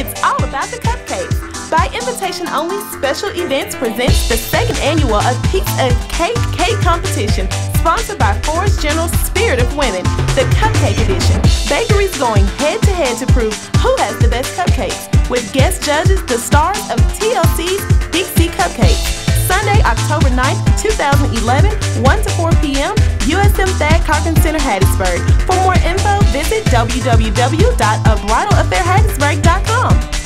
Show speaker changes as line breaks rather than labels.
It's all about the cupcakes. By invitation only, Special Events presents the second annual A Piece of Cake competition, sponsored by Forest General Spirit of Women, the Cupcake Edition. Bakeries going head-to-head to prove who has the best cupcakes, with guest judges the stars of TLC's Big C Cupcakes. Sunday, October 9th, 2011, 1 to 4 p.m., USM Thad Cochran Center, Hattiesburg. For more info, visit www.abridalaffairhattiesburg.com.